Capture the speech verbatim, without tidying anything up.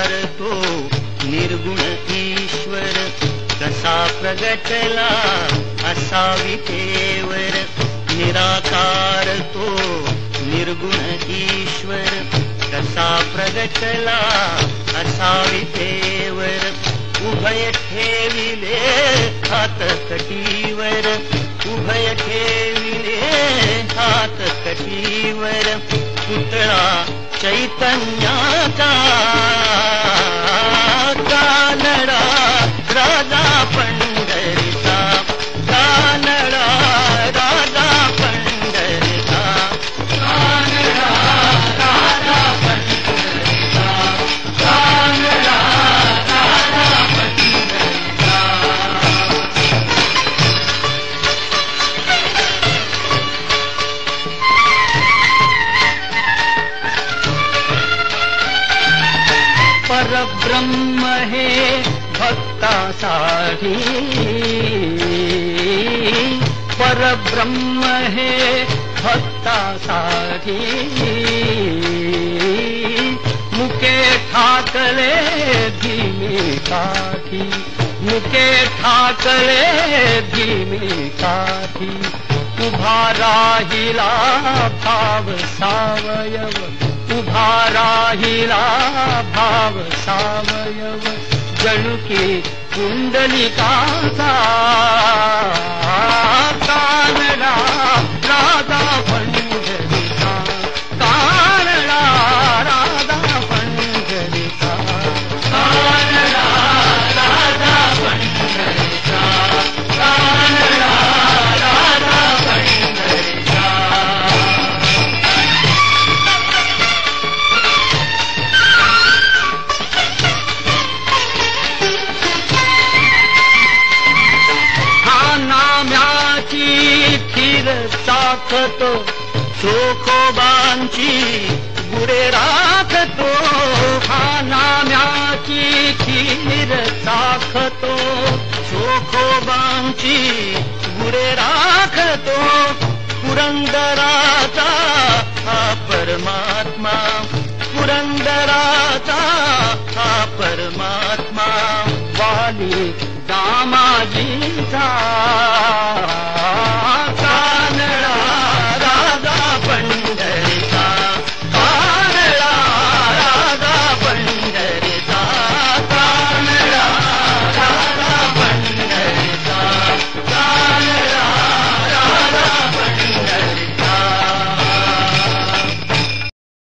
निराकार तो निर्गुण ईश्वर कसा प्रगटला असावी केवर। निराकार तो निर्गुण ईश्वर कसा प्रगटला असावी केवर। उभय ठेविले हात कटीवर, उभय ठेविले हात कटीवर। पुतळा चैतन्याचा कानडा राजा पंढरीचा, कानडा राजा पंढरीचा, कानडा राजा पंढरीचा, कानडा राजा पंढरीचा। परब्रह्म हे भक्तासाठी, परब्रह्म हे भक्तासाठी। मुके ठाकले धीमी काठी, मुके ठाकले धीमी काठी। उभा राहिला भाव सावयव, उभा राहिला भाव सावयव। जणू की कुंडलिकाचा कानडा राधा पंढरीचा, कानडा राधा पंढरीचा, कानडा राधा पंढरीचा, कानडा राधा पंढरीचा। खीर चाखतो चोखोबांची गुडे राखतो, हा नाम्याची खीर चाखतो चोखोबांची गुडे राखतो। पुरंदराचा हा परमात्मा, पुरंदराचा हा परमात्मा। वाली दामाजीचा